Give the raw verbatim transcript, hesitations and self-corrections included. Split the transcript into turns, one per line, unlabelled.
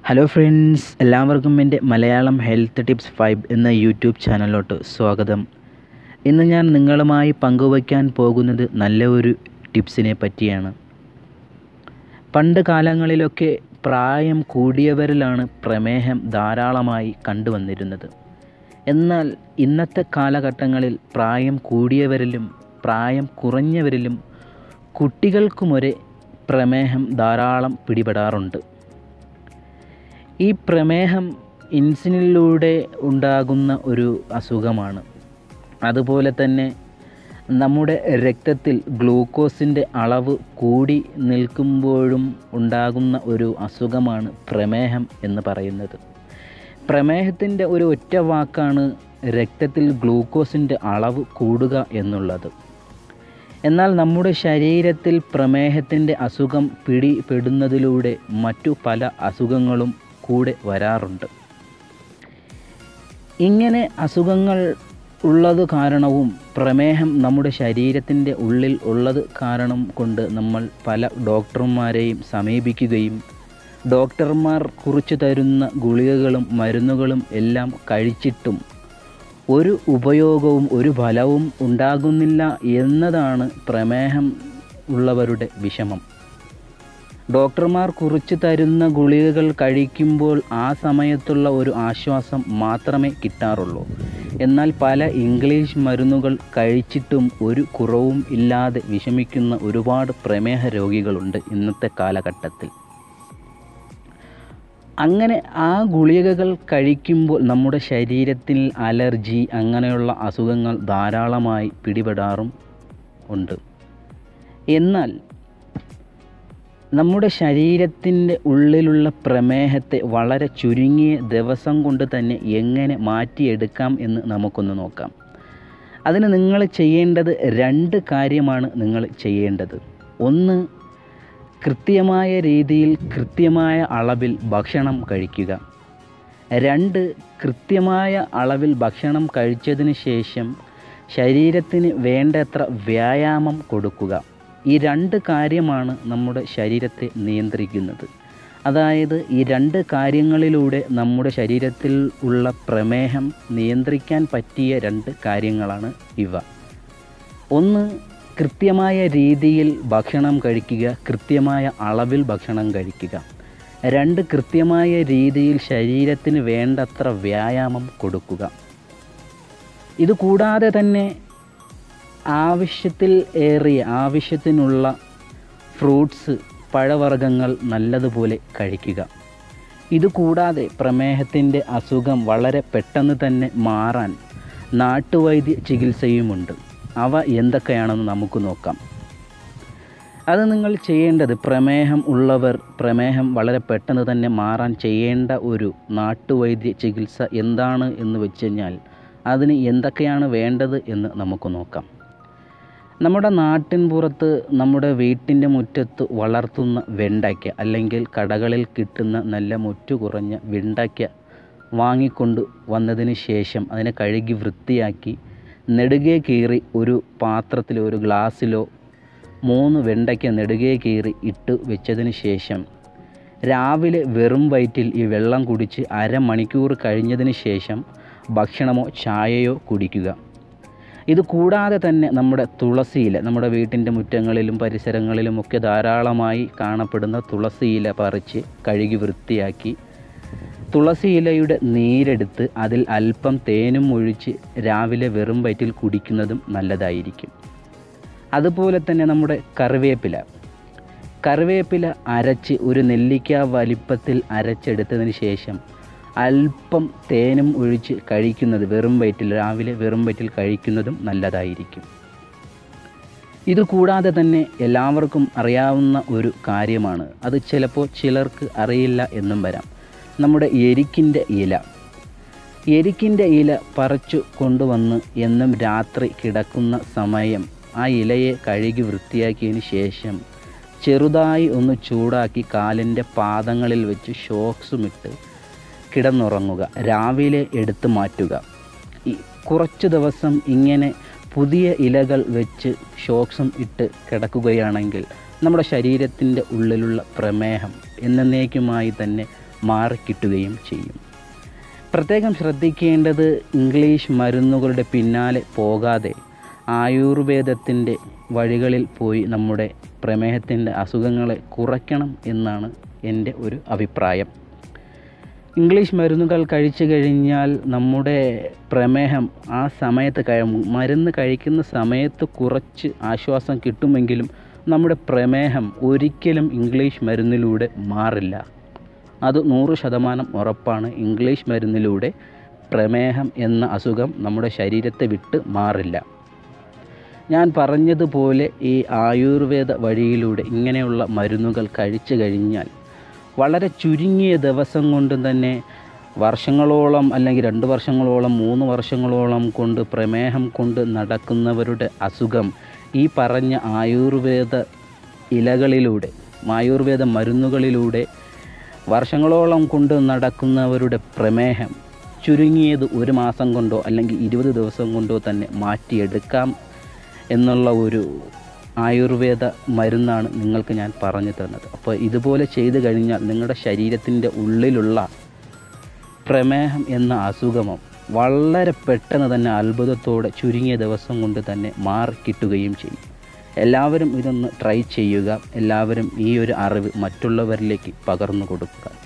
Hello friends, എല്ലാവർക്കും എൻ്റെ Malayalam health tips five എന്ന യൂട്യൂബ് ചാനലിലോട്ട് സ്വാഗതം. ഇന്ന് ഞാൻ നിങ്ങളുമായി പങ്കുവയ്ക്കാൻ പോകുന്നത് നല്ല ഒരു ടിപ്സിനെ പറ്റിയാണ്. പണ്ട് കാലങ്ങളിലൊക്കെ പ്രായം കൂടിയവരിലാണ് പ്രമേഹം ധാരാളമായി കണ്ടുവന്നിരുന്നത്. എന്നാൽ ഇന്നത്തെ കാലഘട്ടങ്ങളിൽ പ്രായം കൂടിയവരിലും പ്രായം കുറഞ്ഞവരിലും കുട്ടികൾക്കുമൊരേ പ്രമേഹം ധാരാളം പിടിപെടാറുണ്ട്. ഈ പ്രമേഹം ഇൻസുലിനിലൂടെ ഉണ്ടാകുന്ന ഒരു അസുഖമാണ്. അതുപോലെ തന്നെ നമ്മുടെ രക്തത്തിൽ ഗ്ലൂക്കോസിൻ്റെ അളവ് കൂടി നിൽക്കുമ്പോഴും ഉണ്ടാകുന്ന ഒരു അസുഖമാണ് പ്രമേഹം എന്ന് പറയുന്നത്. പ്രമേഹത്തിൻ്റെ ഒരു ഒറ്റ വാക്കാണ് രക്തത്തിൽ ഗ്ലൂക്കോസിൻ്റെ അളവ് കൂടുക എന്നുള്ളത്. എന്നാൽ നമ്മുടെ ശരീരത്തിൽ പ്രമേഹത്തിൻ്റെ അസുഖം പിടിപെടുന്നതിലൂടെ മറ്റു പല അസുഖങ്ങളും കൂടെ വരാറുണ്ട്. ഇങ്ങനെ അസുഖങ്ങൾ ഉള്ളത് കാരണവും പ്രമേഹം നമ്മുടെ ശരീരത്തിൻ്റെ ഉള്ളിൽ ഉള്ളത് കാരണം കൊണ്ട് നമ്മൾ പല ഡോക്ടർമാരെയും സമീപിക്കുകയും ഡോക്ടർമാർ കുറിച്ചു തരുന്ന ഗുളികകളും മരുന്നുകളും എല്ലാം കഴിച്ചിട്ടും ഒരു ഉപയോഗവും ഒരു ഫലവും ഉണ്ടാകുന്നില്ല എന്നതാണ് പ്രമേഹം ഉള്ളവരുടെ വിഷമം. ഡോക്ടർമാർ കുറിച്ചു തരുന്ന ഗുളികകൾ കഴിക്കുമ്പോൾ ആ സമയത്തുള്ള ഒരു ആശ്വാസം മാത്രമേ കിട്ടാറുള്ളൂ. എന്നാൽ പല ഇംഗ്ലീഷ് മരുന്നുകൾ കഴിച്ചിട്ടും ഒരു കുറവും ഇല്ലാതെ വിഷമിക്കുന്ന ഒരുപാട് പ്രമേഹ രോഗികളുണ്ട് ഇന്നത്തെ കാലഘട്ടത്തിൽ. അങ്ങനെ ആ ഗുളികകൾ കഴിക്കുമ്പോൾ നമ്മുടെ ശരീരത്തിൽ അലർജി അങ്ങനെയുള്ള അസുഖങ്ങൾ ധാരാളമായി പിടിപെടാറും ഉണ്ട്. എന്നാൽ നമ്മുടെ ശരീരത്തിൻ്റെ ഉള്ളിലുള്ള പ്രമേഹത്തെ വളരെ ചുരുങ്ങിയ ദിവസം കൊണ്ട് തന്നെ എങ്ങനെ മാറ്റിയെടുക്കാം എന്ന് നമുക്കൊന്ന് നോക്കാം. അതിന് നിങ്ങൾ ചെയ്യേണ്ടത് രണ്ട് കാര്യമാണ് നിങ്ങൾ ചെയ്യേണ്ടത്. ഒന്ന്, കൃത്യമായ രീതിയിൽ കൃത്യമായ അളവിൽ ഭക്ഷണം കഴിക്കുക. രണ്ട്, കൃത്യമായ അളവിൽ ഭക്ഷണം കഴിച്ചതിന് ശേഷം ശരീരത്തിന് വേണ്ടത്ര വ്യായാമം കൊടുക്കുക. ഈ രണ്ട് കാര്യമാണ് നമ്മുടെ ശരീരത്തെ നിയന്ത്രിക്കുന്നത്. അതായത് ഈ രണ്ട് കാര്യങ്ങളിലൂടെ നമ്മുടെ ശരീരത്തിൽ ഉള്ള പ്രമേഹം നിയന്ത്രിക്കാൻ പറ്റിയ രണ്ട് കാര്യങ്ങളാണ് ഇവ. ഒന്ന്, കൃത്യമായ രീതിയിൽ ഭക്ഷണം കഴിക്കുക, കൃത്യമായ അളവിൽ ഭക്ഷണം കഴിക്കുക. രണ്ട്, കൃത്യമായ രീതിയിൽ ശരീരത്തിന് വേണ്ടത്ര വ്യായാമം കൊടുക്കുക. ഇതുകൂടാതെ തന്നെ ആവശ്യത്തിൽ ഏറിയ ആവശ്യത്തിനുള്ള ഫ്രൂട്ട്സ്, പഴവർഗ്ഗങ്ങൾ നല്ലതുപോലെ കഴിക്കുക. ഇതുകൂടാതെ പ്രമേഹത്തിൻ്റെ അസുഖം വളരെ പെട്ടെന്ന് തന്നെ മാറാൻ നാട്ടുവൈദ്യ ചികിത്സയുമുണ്ട്. അവ എന്തൊക്കെയാണെന്ന് നമുക്ക് നോക്കാം. അത് നിങ്ങൾ ചെയ്യേണ്ടത്, പ്രമേഹം ഉള്ളവർ പ്രമേഹം വളരെ പെട്ടെന്ന് തന്നെ മാറാൻ ചെയ്യേണ്ട ഒരു നാട്ടുവൈദ്യ ചികിത്സ എന്താണ് എന്ന് വെച്ച് കഴിഞ്ഞാൽ അതിന് എന്തൊക്കെയാണ് വേണ്ടത് എന്ന് നമുക്ക് നോക്കാം. നമ്മുടെ നാട്ടിൻ പുറത്ത് നമ്മുടെ വീട്ടിൻ്റെ മുറ്റത്ത് വളർത്തുന്ന വെണ്ടയ്ക്ക അല്ലെങ്കിൽ കടകളിൽ കിട്ടുന്ന നല്ല മുറ്റു കുറഞ്ഞ വെണ്ടയ്ക്ക വാങ്ങിക്കൊണ്ട് വന്നതിന് ശേഷം അതിനെ കഴുകി വൃത്തിയാക്കി നെടുകെ കീറി ഒരു പാത്രത്തിലോ ഒരു ഗ്ലാസ്സിലോ മൂന്ന് വെണ്ടയ്ക്ക നെടുകെ കീറി ഇട്ട് വെച്ചതിന് ശേഷം രാവിലെ വെറും വയറ്റിൽ ഈ വെള്ളം കുടിച്ച് അരമണിക്കൂർ കഴിഞ്ഞതിന് ശേഷം ഭക്ഷണമോ ചായയോ കുടിക്കുക. ഇത് കൂടാതെ തന്നെ നമ്മുടെ തുളസിയില, നമ്മുടെ വീട്ടിൻ്റെ മുറ്റങ്ങളിലും പരിസരങ്ങളിലുമൊക്കെ ധാരാളമായി കാണപ്പെടുന്ന തുളസിയില പറിച്ച് കഴുകി വൃത്തിയാക്കി തുളസിയിലയുടെ നീരെടുത്ത് അതിൽ അല്പം തേനും ഒഴിച്ച് രാവിലെ വെറും വയറ്റിൽ കുടിക്കുന്നതും നല്ലതായിരിക്കും. അതുപോലെ തന്നെ നമ്മുടെ കറിവേപ്പില കറിവേപ്പില അരച്ച് ഒരു നെല്ലിക്ക വലിപ്പത്തിൽ അരച്ചെടുത്തതിന് ശേഷം അല്പം തേനും ഒഴിച്ച് കഴിക്കുന്നത് വെറും വയറ്റിൽ രാവിലെ വെറും വയറ്റിൽ കഴിക്കുന്നതും നല്ലതായിരിക്കും. ഇതുകൂടാതെ തന്നെ എല്ലാവർക്കും അറിയാവുന്ന ഒരു കാര്യമാണ്, അത് ചിലപ്പോൾ ചിലർക്ക് അറിയില്ല എന്നും വരാം, നമ്മുടെ എരിക്കിൻ്റെ ഇല. എരിക്കിൻ്റെ ഇല പറിച്ചു കൊണ്ടുവന്ന് എന്നും രാത്രി കിടക്കുന്ന സമയം ആ ഇലയെ കഴുകി വൃത്തിയാക്കിയതിന് ശേഷം ചെറുതായി ഒന്ന് ചൂടാക്കി കാലിൻ്റെ പാദങ്ങളിൽ വെച്ച് ഷോക്സുമിട്ട് കിടന്നുറങ്ങുക. രാവിലെ എടുത്തു മാറ്റുക. ഈ കുറച്ച് ദിവസം ഇങ്ങനെ പുതിയ ഇലകൾ വെച്ച് ഷോക്സും ഇട്ട് കിടക്കുകയാണെങ്കിൽ നമ്മുടെ ശരീരത്തിൻ്റെ ഉള്ളിലുള്ള പ്രമേഹം എന്നേക്കുമായി തന്നെ മാറിക്കിട്ടുകയും ചെയ്യും. പ്രത്യേകം ശ്രദ്ധിക്കേണ്ടത് ഇംഗ്ലീഷ് മരുന്നുകളുടെ പിന്നാലെ പോകാതെ ആയുർവേദത്തിൻ്റെ വഴികളിൽ പോയി നമ്മുടെ പ്രമേഹത്തിൻ്റെ അസുഖങ്ങളെ കുറയ്ക്കണം എന്നാണ് എൻ്റെ ഒരു അഭിപ്രായം. ഇംഗ്ലീഷ് മരുന്നുകൾ കഴിച്ചു കഴിഞ്ഞാൽ നമ്മുടെ പ്രമേഹം ആ സമയത്ത് കഴി മരുന്ന് കഴിക്കുന്ന സമയത്ത് കുറച്ച് ആശ്വാസം കിട്ടുമെങ്കിലും നമ്മുടെ പ്രമേഹം ഒരിക്കലും ഇംഗ്ലീഷ് മരുന്നിലൂടെ മാറില്ല. അത് നൂറ് ശതമാനം ഉറപ്പാണ്. ഇംഗ്ലീഷ് മരുന്നിലൂടെ പ്രമേഹം എന്ന അസുഖം നമ്മുടെ ശരീരത്തെ വിട്ട് മാറില്ല. ഞാൻ പറഞ്ഞതുപോലെ ഈ ആയുർവേദ വഴിയിലൂടെ ഇങ്ങനെയുള്ള മരുന്നുകൾ കഴിച്ചു കഴിഞ്ഞാൽ വളരെ ചുരുങ്ങിയ ദിവസം കൊണ്ട് തന്നെ വർഷങ്ങളോളം അല്ലെങ്കിൽ രണ്ട് വർഷങ്ങളോളം മൂന്ന് വർഷങ്ങളോളം കൊണ്ട് പ്രമേഹം കൊണ്ട് നടക്കുന്നവരുടെ അസുഖം ഈ പറഞ്ഞ ആയുർവേദ ഇലകളിലൂടെ ആയുർവേദ മരുന്നുകളിലൂടെ വർഷങ്ങളോളം കൊണ്ട് നടക്കുന്നവരുടെ പ്രമേഹം ചുരുങ്ങിയത് ഒരു മാസം കൊണ്ടോ അല്ലെങ്കിൽ ഇരുപത് ദിവസം കൊണ്ടോ തന്നെ മാറ്റിയെടുക്കാം എന്നുള്ള ഒരു ആയുർവേദ മരുന്നാണ് നിങ്ങൾക്ക് ഞാൻ പറഞ്ഞു തന്നത്. അപ്പോൾ ഇതുപോലെ ചെയ്തു കഴിഞ്ഞാൽ നിങ്ങളുടെ ശരീരത്തിൻ്റെ ഉള്ളിലുള്ള പ്രമേഹം എന്ന അസുഖമോ വളരെ പെട്ടെന്ന് തന്നെ അത്ഭുതത്തോടെ ചുരുങ്ങിയ ദിവസം കൊണ്ട് തന്നെ മാറിക്കിട്ടുകയും ചെയ്യും. എല്ലാവരും ഇതൊന്ന് ട്രൈ ചെയ്യുക. എല്ലാവരും ഈ ഒരു അറിവ് മറ്റുള്ളവരിലേക്ക് പകർന്നു കൊടുക്കുക.